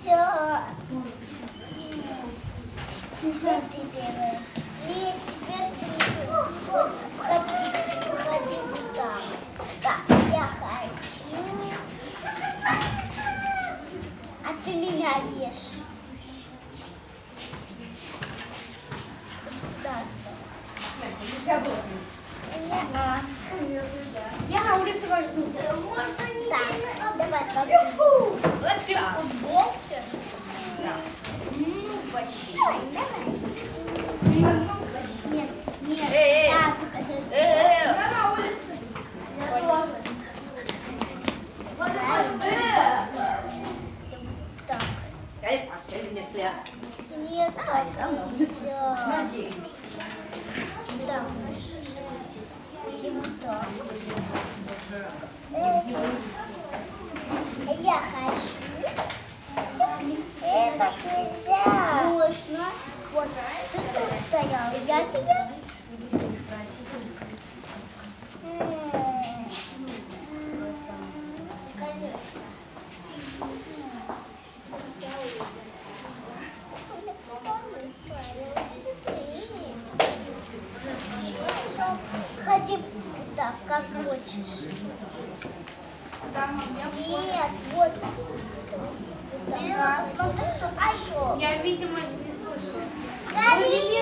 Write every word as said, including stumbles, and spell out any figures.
Все. Теперь ты первая. И теперь ты вот ходи, ходи вот так. Так, я хочу. А ты меня ешь. Так. Я на улице вас жду. Так, давай попробуем. Вот ты в футболке? Да. Ну, почти. Нет, нет. Эй, эй. Да, ты хотел. Э, я на улице. Я тоже. Так. А ты если... Нет, так нельзя. Надеюсь. Да. И вот так. Э, Я хочу. Это нельзя. Можно. Вот ты тут стоял, я тебя. М, конечно. Ходи так, как хочешь. Нет, вот. Вот так. Посмотри, кто пошел. Я, видимо, не слышала. Скорее!